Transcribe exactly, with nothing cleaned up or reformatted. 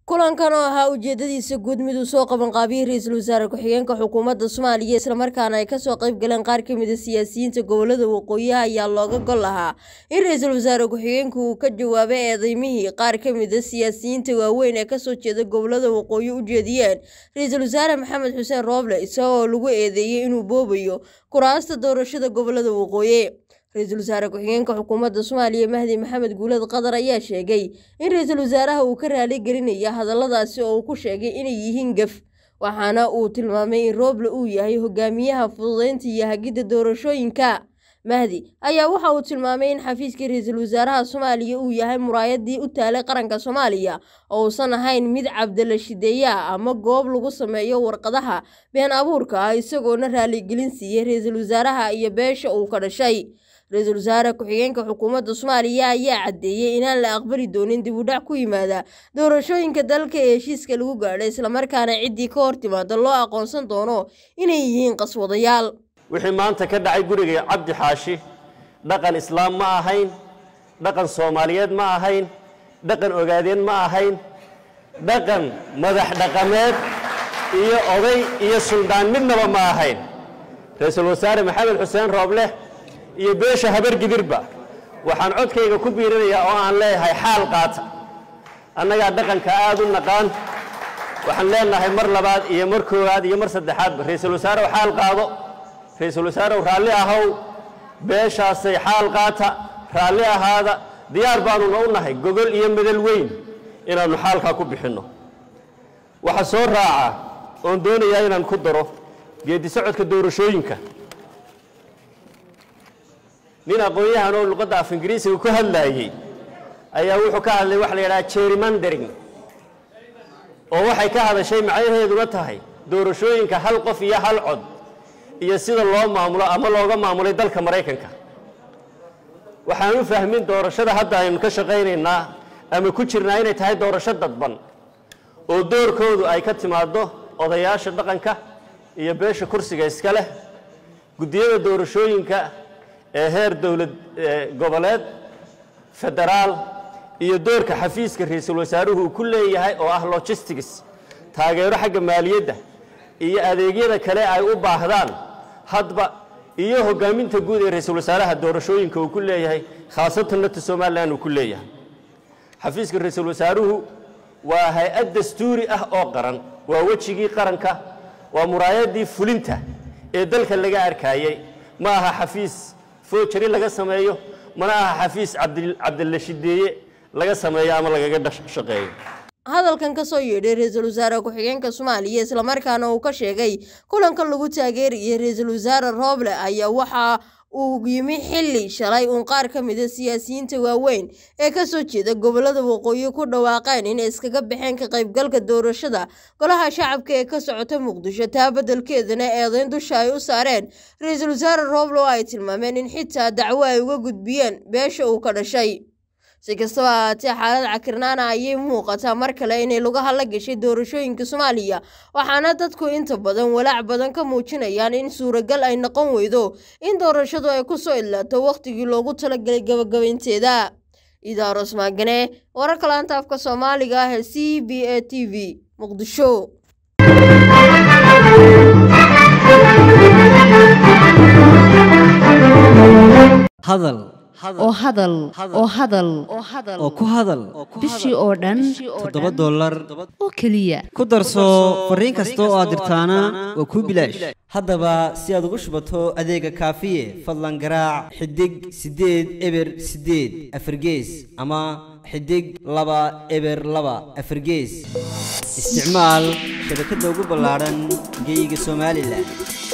kulankan oo ahaa ujeedadiisa guud mid uu soo qaban qaabiyay ra'iisul wasaare ku-xigeenka xukuumadda Soomaaliya isla markaana ay ka soo qayb galeen qaar ka mid ah siyaasiyiinta gobolada waqooyi ayaa looga gol lahaa in ra'iisul wasaare ku-xigeenku uu ka jawaabay eedeymihii qaar ka mid ah siyaasiyiinta waaweyn ee ka soo jeeda gobolada waqooyi u jeediyeen ra'iisul wasaare Maxamed Xuseen Rooble isagoo lagu eedeeyay inuu boobayo kuraasta doorashada gobolada waqooyi. ra'iisul wasaare ku-xigeenka xukuumadda Soomaaliya Mahdi Maxamed Guulad Qadar ayaa sheegay in ra'iisul wasaaraha uu ka raali gelinayo hadalladaasi oo uu ku sheegay inay yihiin gaf, waxaana uu tilmaamay in Rooble uu yahay hogaamiyaha fududeynta iyo hagida doorashooyinka. Mahdi ayaa waxa uu tilmaamay in xafiiska ra'iisul wasaaraha Soomaaliya uu yahay muraayadii u taalay qaranka Soomaaliya oo uusan ahayn mid cabdala shideeya ama goob lagu sameeyo warqadaha been abuurka ah, isagoona raali gelin siiyay ra'iisul wasaaraha iyo beesha uu ka dhashay. ra'iisul wasaare ku-xigeenka xukuumadda Soomaaliya ayaa cadeeyay inaan la aqbali doonin dib u dhac ku yimaada doorashooyinka dalka ee heshiiska lagu gaadhay isla markaana cidii ka hortimaada loo aqoonsan doono inay yihiin qaswadayaal. wixii maanta ka dhacay guriga Cabdi Xaashi dhaqan islaam ma ahayn, dhaqan Soomaaliyeed ma ahayn, dhaqan ogaadeen ma ahayn, dhaqan madax dhaqameed iyo oday iyo suldaan midnaba ma ahayn. ra'iisul wasaare Maxamed Xuseen Rooble iyo beesha habar gidirba waxaan codkayga ku biirinayaa oo aan leeyahay xaal qaata. annaga dhaqanka aad u naqaan, waxaan leenahay mar labaad iyo mar koowaad iyo mar saddexaad ra'iisul wasaare xaal qaado, ra'iisul wasaare raalli ahow, beeshaasay xaal qaata, raalli ahaada, diyaar baanu u nahay gogol iyo madal weyn inaanu xaalka ku bixino. waxa soo raaca oo doonayaa inaan ku daro geedi socodka doorashooyinka. nin aqoonyahan oo luqadda af Ingiriisiga ku hadlayay ayaa wuxuu ka hadlay wax la yiraahdo gerrymandering oo waxay ka hadashay macnaheedu tahay doorashooyinka hal qof iyo hal cod iyo sida loo maamulo ama looga maamulay dalka Mareykanka. waxaan u fahmin doorashada hadda aynu ka shaqeynaynaa ama ku jirnaa inay tahay doorasho dadban oo doorkoodu ay ka timaado odayaasha dhaqanka iyo beesha kursiga iska leh, gudiyada doorashooyinka ee heer dawlad goboleed, federaal iyo doorka xafiiska ra'iisul wasaaruhu ku leeyahay oo ah logistics, taageero xagga maaliyadda iyo adeegyada kale ay u baahdaan hadba iyo hogaaminta guud ee ra'iisul wasaaraha doorashooyinka uu ku leeyahay khaasatan nabadda Soomaaliland uu ku leeyahay. xafiiska ra'iisul wasaaruhu waa hay'ad dastuuri ah oo qaran, waa wajigii qaranka, waa muraayadii fulinta ee dalka laga arkayay, ma aha xafiis foojari laga sameeyo, mana aha xafiis cabdalla shideeye laga sameeyo ama lagaga shaqeeyo. hadalkan ka soo yeedhay ra'iisul wasaare ku-xigeenka Soomaaliya isla markaana uu ka sheegay kulanka lagu taageerayay ra'iisul wasaare Rooble ayaa waxa uu yimi xilli shalay uun qaar ka mid ah siyaasiyiinta waaweyn ee ka soo jeeda gobolada waqooyi ku dhawaaqeen in iskaga baxeen ka qaybgalka doorashada golaha shacabka ee ka socota Muqdisho, taa beddelkeedana eedayn dusha ay u saareen ra'iisul wasaare Rooble oo ay tilmaameen in xitaa dacwo ay uga gudbiyeen beesha uu ka dhashay. si kastaba ha ahaatee xaalad cakirnaana ayay muuqataa mar kale inay lugaha la gashay doorashooyinka Soomaaliya, waxaana dadku inta badan walaac badan ka muujinayaan in suuragal ay noqon weydo in doorashadu ay ku soo ilaato waqtigii loogu talagalay gabagabaynteeda. Idaaros Maagane, wararka laanta afka Soomaaliga ah ee C B A T V, Muqdisho. hadal oo hadal oo hadal oo ku hadal bishii oo dhan toddoba dollar oo kaliya ku darso fariin kasta oo aad dirtaana waa ku bilaash. haddaba si aad ugu shubato adeega kaafiye fadlan garaac xidig sideed eber sideed afargees ama xidig laba eber laba afargees. isticmaal shabakadda ugu ballaaran geyga Soomaaliland.